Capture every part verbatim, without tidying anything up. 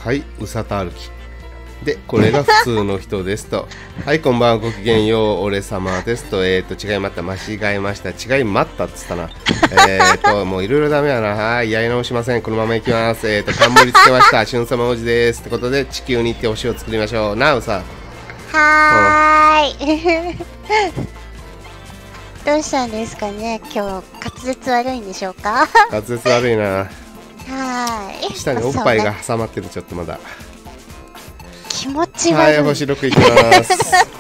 はい、うさた歩きで、これが普通の人ですとはい、こんばんは、ごきげんよう、俺様ですと。えっ、ー、と違いまった間違えました違いまったっつったなえっともういろいろダメやな。はい、やり直しません。このままいきます。えっ、ー、と冠つけましたしゅん様王子ですってことで、地球に行って星を作りましょうな。うさはーいどうしたんですかね、今日滑舌悪いんでしょうか滑舌悪いな。 はーい、 下におっぱいが挟まってる。ちょっとまだ気持ち悪い。 はい、星ろくいきます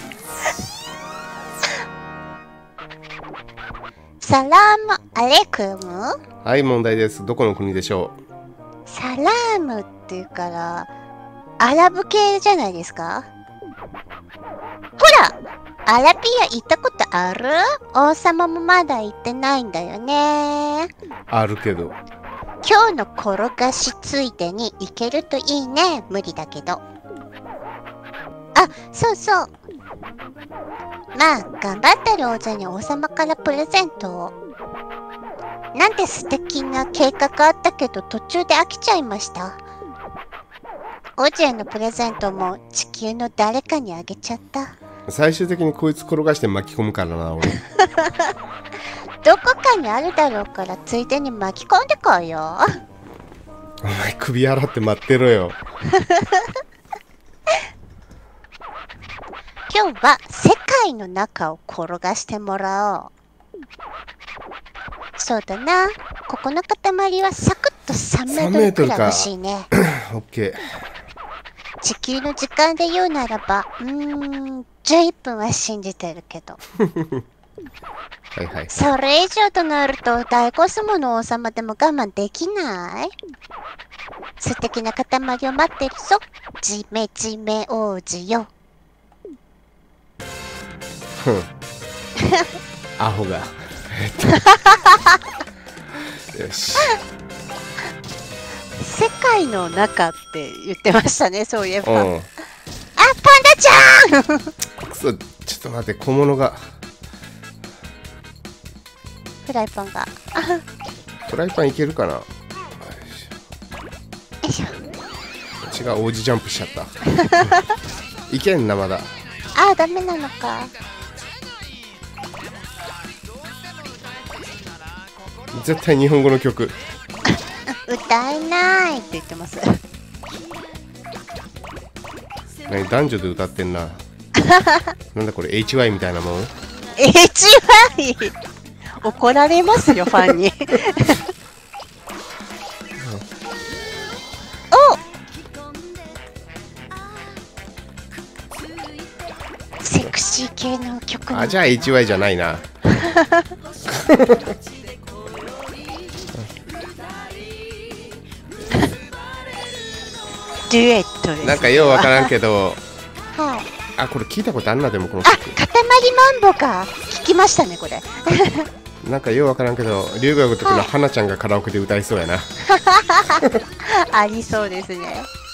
サラームアレクム。 はい、問題です。どこの国でしょう。サラームっていうからアラブ系じゃないですか。ほら、アラビア行ったことある？王様もまだ行ってないんだよね。 あるけど、 今日の転がしついでに行けるといいね。無理だけど。あ、そうそう。まあ、頑張ってる王者に王様からプレゼントを。なんて素敵な計画あったけど途中で飽きちゃいました。王子へのプレゼントも地球の誰かにあげちゃった。 最終的にこいつ転がして巻き込むからな、俺どこかにあるだろうからついでに巻き込んでこいよ。 お前首洗って待ってろよ今日は世界の中を転がしてもらおう。そうだな、ここの塊はサクッとさんメートルくらい欲しいね。 オッケー。 地球の時間で言うならば、うーん、じゅういっぷんは信じてるけどはいはい、 それ以上となると大コスモの王様でも我慢できない。素敵な塊を待ってるぞ、ジメジメ王子よ。 ふんアホがよし、 世界の中って言ってましたね、そういえば。うん、あ、パンダちゃんくそ、ちょっと待って、小物が。 フライパンがフライパンいけるかな。よいしょ。 違う、王子ジャンプしちゃったいけんな、まだ。 あー、ダメなのか。 絶対日本語の曲歌えないって言ってます何、男女で歌ってんななんだこれ、 エイチワイ みたいなもん。 エイチワイ 怒られますよファンにお、セクシー系の曲。 あ、じゃあ エイチワイ じゃないなデュエットです。 なんかようわからんけどはい、 あ、これ聞いたことあんな。でもこのあ、塊マンボか。聞きましたねこれなんかようわからんけど、龍が如くの花ちゃんがカラオケで歌いそうやなありそうですね。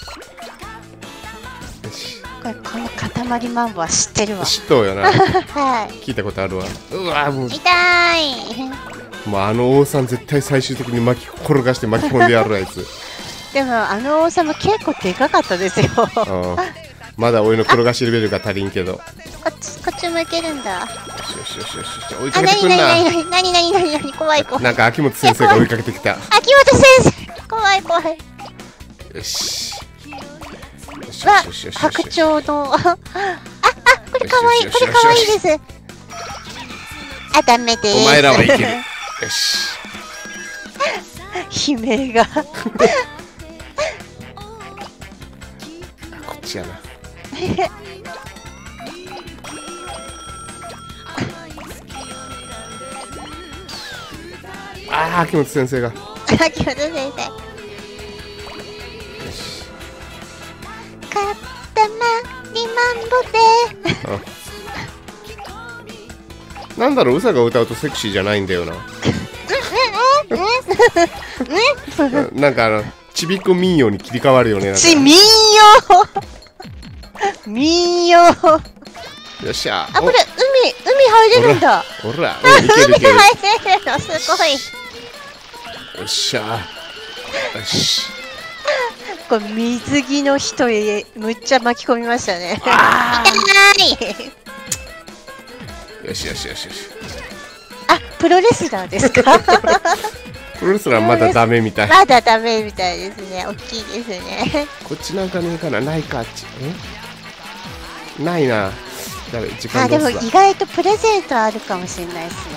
よし、 これ、この塊マンボは知ってるわ。 知っとうよなはい、 聞いたことあるわ。うわ、もう痛いもうあの王さん絶対最終的に巻き転がして巻き込んでやるあいつでもあの王様結構でかかったですよまだ俺の転がしレベルが足りんけど。 こっち、こっちもいけるんだ。 よしよしよしよし、追いあ、 かけてくんな。 なになになになになになに怖い怖い。 なんか秋元先生が追いかけてきた。 秋元先生怖い怖い。 よし。 わ、白鳥のあ、あ、これかわいい、これかわいいです。あ、ダメです。 お前らはいける。よし。 悲鳴がこっちやなああ、秋元先生が。 秋元先生。かったまにまんぼで。 なんだろう、うさが歌うとセクシーじゃないんだよな。なんかあのちびっこ民謡に切り替わるよね。 ち民謡民謡。よっしゃ。 あ、これ海海入れるんだ。 ほら、うん、いけるいける。 海入れるのすごい。 よっしゃ。よし。 これ水着の人へむっちゃ巻き込みましたね。 あ痛い。 ーよしよしよしよし。 あ、プロレスラーですか？ プロレスラーまだダメみたい。 まだダメみたいですね。大きいですね。 こっちなんかねえかな。ないかあっち。えないな。誰時間あ、 どうすか。 でも意外とプレゼントあるかもしれないですね。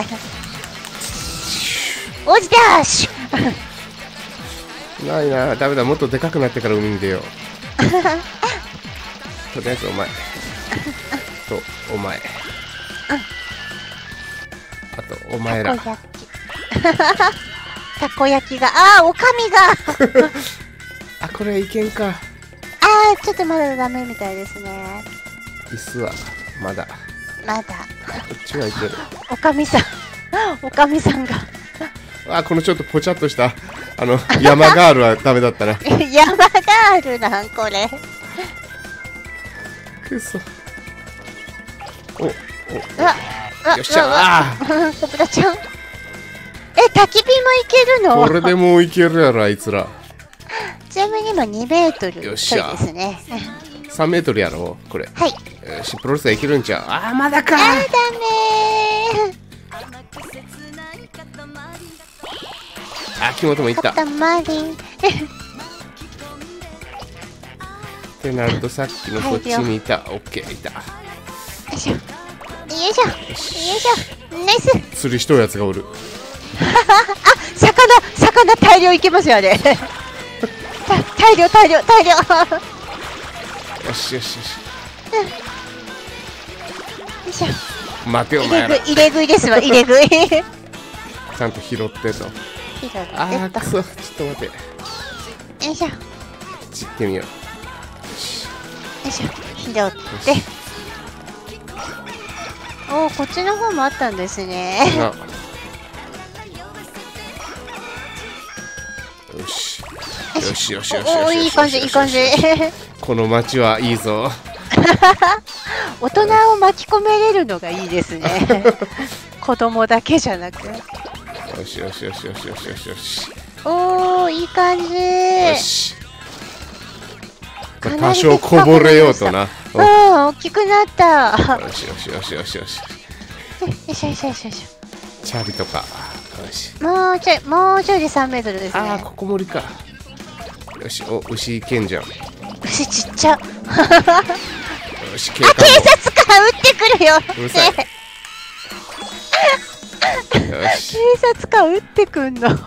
おじダッシュ。 ないな。ダメだ。もっとでかくなってから海に出よう。とりあえずお前とお前あとお前ら。 たこ焼き。たこ焼きが、あー、おかみが。 あ、これいけんか。 あー、ちょっとまだダメみたいですね。 椅子はまだ。 まだ。 こっちはいける。 おかみさん。おかみさんが。 あ、このちょっとぽちゃっとしたあの山ガールはダメだったな。 山ガールなんこれ。 くそ。おお。 うわ、 よっしゃあー。コブラちゃん。え、焚き火もいけるの？ これでもういけるやろあいつら。 ちなみに今にメートルちょいでよっしゃすね。 さんメートルやろこれ。 はい。 よしプロレスラーいけるんちゃう。あーまだか。 あー、ダメあ、木本もいっー。 た。ったまり。 てなるとさっきのこっちにいた。オッケーいた。 よいしょ。よいしょ。よいしょ。ナイス。 釣りしとるやつがおる。 あ、魚、魚大量いけますよ、あれ。た大量、大量、大量。よよしよしよし。 いしょ。 待てよお入前ら。 れ食い、入れ食いですわ、入れ食い。 ちゃんと拾ってと。あーくそちょっと待て。 よいしょ。よ散ってみよう。 いしょ。拾って。おー、こっちの方もあったんですね。 なよしよしよしよしよし。 おー、いい感じ、いい感じ。 この街はいいぞ。 大人を巻き込めれるのがいいですね。子供だけじゃなく。 よしよしよしよしよしよしよし。 おー、いい感じ。 よし。 かなり多少こぼれようとな。 うん、大きくなった。 よしよしよしよしよし。 よいしょよいしょよいしょよいしチャリとか。よし。 ょ。もうちょい、もうちょいでさんメートルですああ、 ね。 ここ森か。よし、お、牛いけんじゃん。よ牛ちっちゃ。 し、警あ、 官警察官撃ってくるよ。 うるさいねも。よし。 警察官撃ってくんの。 ちょっ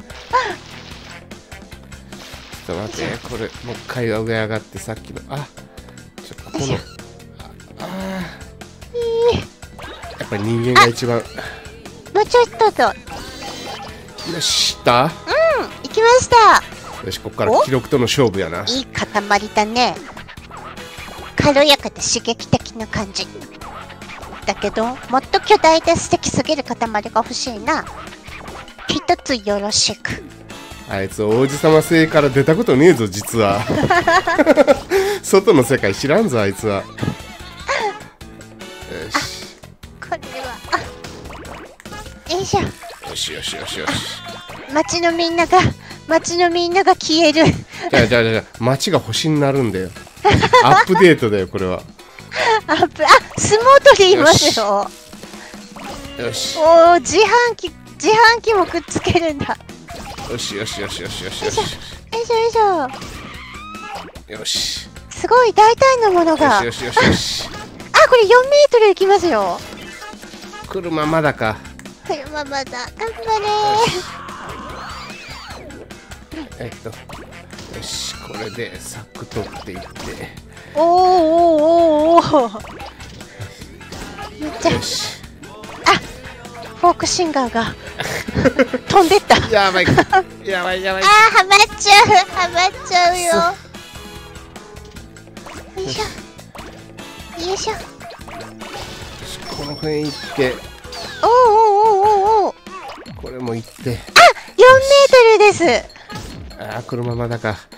と待って、これ、もう一回上上がってさっきの。あ、ちょ、ここの。ああー。やっぱり人間が一番。 もうちょっとと。 よし、ったうん、行きました。 よし、ここから記録との勝負やな。 いい塊だね。軽やかで刺激的な感じ。だけど、もっと巨大で素敵すぎる塊が欲しいな。一つよろしく。 あいつ王子様星から出たことねえぞ実は。外の世界知らんぞあいつは。よしこれは。あ、よいしょ。 よしよしよしよし。 街のみんなが、街のみんなが消える。 じゃあじゃあじゃあ街が星になるんだよ。アップデートだよこれは。 アップ、あ、相撲取りいますよ。 よしおお、自販機、自販機もくっつけるんだ。 よしよしよしよしよしよしよいしょよいしょ。 よしすごい大体のものが。 よしよしよしよし。 あ、これよんメートル行きますよ。 車まだか。 車まだ、頑張えっとよしこれでサク取っていって。 れ。おーおーおーおー。めっちゃ、 よしフォークシンガーが飛んでった。 やばいやばいやばい。 あー、はまっちゃう、はまっちゃうよ。よいしょ。よいしょ。 この辺行っておーおーおーおーおー。 これも行って。 よんメートルです。 ああ車まだか。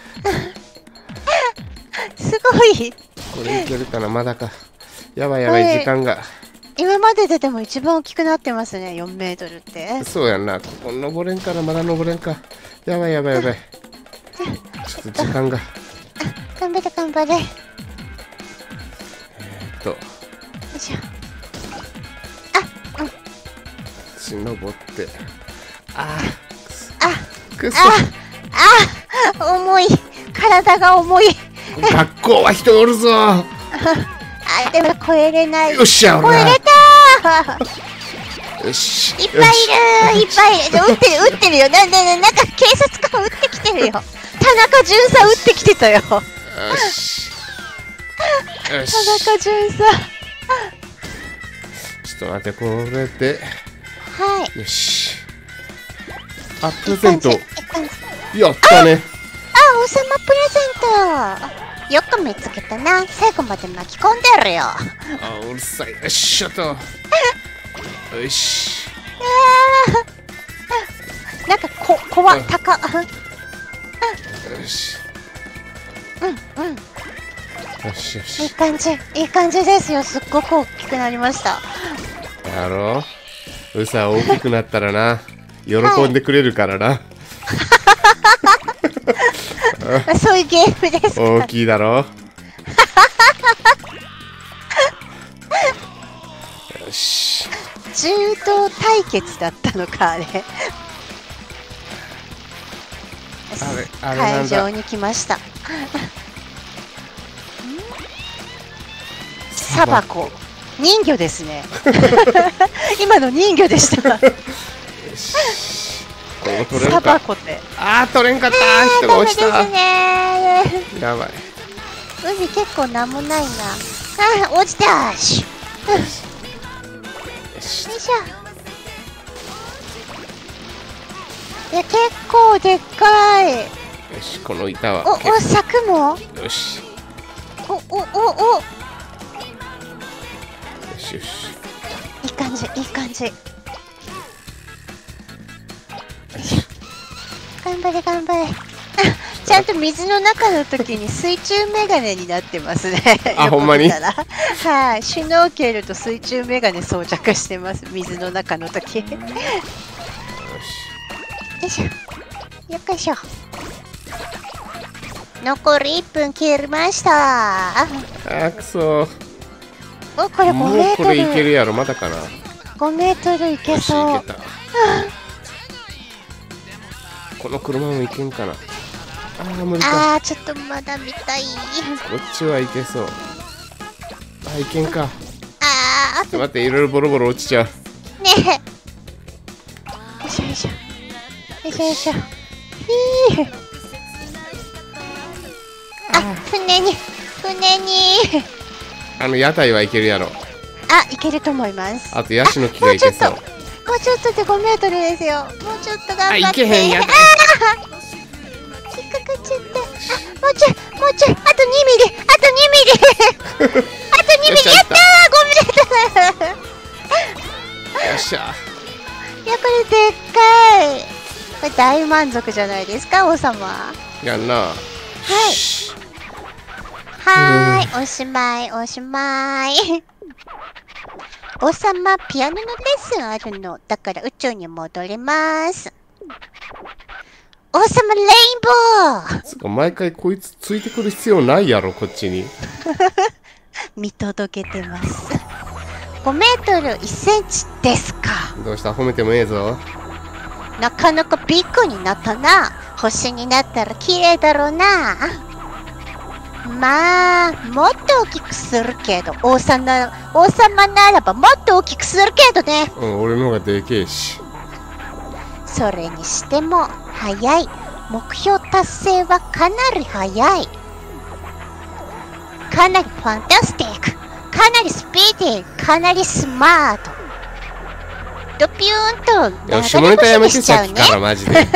すごい。 これいけるかなまだか。やばいやばい時間が。 今までででも一番大きくなってますね、よんメートルって。 そうやんな。ここ登れんからまだ登れんか。やばいやばいやばい。 ちょっと時間が。 頑張れ頑張れ。よえっと。 いしょ。あ、うん。 血登って。ああ、 くそ。 あ、あ、重い。体が重い。 学校は人おるぞ。 あ、でも超えれない。 よっしゃ、 超えれた。 よし。 いっぱいいる、いっぱいいる。撃ってる、撃ってるよ。なんで、なんか警察官撃ってきてるよ。田中巡査撃ってきてたよ。よし。 田中巡査。 ちょっと待って、これで。 はい。 よし。あ、プレゼント。やったね。 あ、王様プレゼント。よく見つけたな。最後まで巻き込んでるよ。 あ、うるさい。よっしゃと。よし。 なんかこ、怖っ、高っ。 よし。 うん、うん。 よしよし。 いい感じ、いい感じですよ。すっごく大きくなりました。 やろう。うさ、大きくなったらな。喜んでくれるからな。 はい、そういうゲームですか。 大きいだろ。よし。 柔道対決だったのか、あれ。 あれ、あれなんだ。 会場に来ました。サバコ。人魚ですね。今の人魚でした。サバコって。 ああ、取れんかった。人が落ちた。 ダメですね。 やばい。 海結構なんもないな。あ、落ちたし。よいしょ。いや、結構でっかい。 よし、この板は。 お、お、柵も。 よし。 お、お、お、お。 よしよし。 いい感じ、いい感じ。頑張れ、頑張れ。ちゃんと水の中の時に水中メガネになってますね。 あ、ほんまに。 はい、シュノーケルと水中メガネ装着してます。水の中の時。よし。よいしょ。よっしょ。残りいっぷん切りました。 あ、くそ。 お、これごメートル。 もうこれいけるやろ、まだかな。 ごメートルいけそう。 この車もいけんかな。あー、無理か。 あー、ちょっとまだ見たい。 こっちはいけそう。あー、いけんか。 あー、 ちょっと待って、いろいろボロボロ落ちちゃう。 ねえ。よいしょよいしょ。よいしょよいしょ。ひー。あ、船に、船に。 あの屋台はいけるやろ。 あ、いけると思います。 あとヤシの木がいけそう。 もうちょっとでごメートルですよ。もうちょっと頑張って。 あ、いけへんや。 ああ、引っかかっちゃった。あ、もうちょい、もうちょい、あとにミリ、あとにミリ。あとにミリ、やったー、ごメートル。 よっしゃ。 いや、これでっかい。これ大満足じゃないですか、王様。 やんな。 はい。はーい、おしまい、おしまい。王様、ピアノのレッスンあるの。だから宇宙に戻ります。王様、レインボー。 つか毎回こいつついてくる必要ないやろ、こっちに。 見届けてます。ごメートルいっセンチですか。 どうした、褒めてもええぞ。 なかなかビッグになったな。星になったら綺麗だろうな。まあ、もっと大きくするけど、王様、王様ならばもっと大きくするけどね。 うん、俺のがでけえし。 それにしても、早い。目標達成はかなり早い。かなりファンタスティック。かなりスピーディー。かなりスマート。ドピューンと流れ下ネタやめて星にしちゃうね。 さっきからマジで。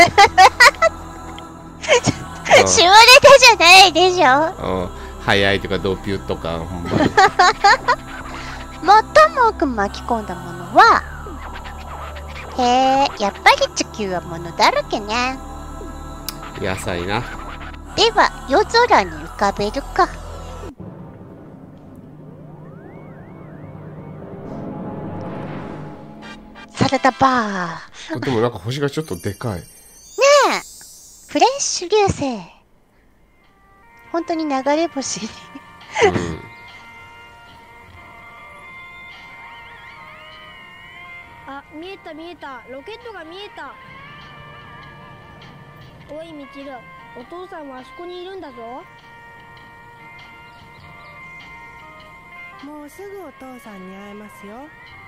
下ネタじゃないでしょ。 うん、早いとかドピューとかほんま。 最も多く巻き込んだものは、へえ、やっぱり地球はものだらけね。 野菜な。 では夜空に浮かべるか。サラダバー。 でもなんか星がちょっとでかい。 ねえ、フレッシュ流星。 本当に流れ星にうんあ、見えた見えた。ロケットが見えた。おいみちる、お父さんはあそこにいるんだぞ。 もうすぐお父さんに会えますよ。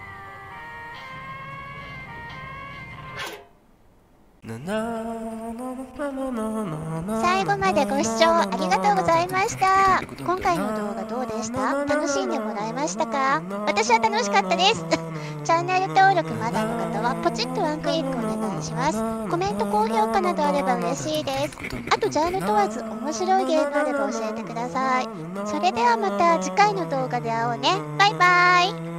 最後までご視聴ありがとうございました。今回の動画どうでした？楽しんでもらえましたか？私は楽しかったです。チャンネル登録まだの方はポチッとワンクリックお願いします。コメント、高評価などあれば嬉しいです。あとジャンル問わず面白いゲームあれば教えてください。それではまた次回の動画で会おうね。バイバイ。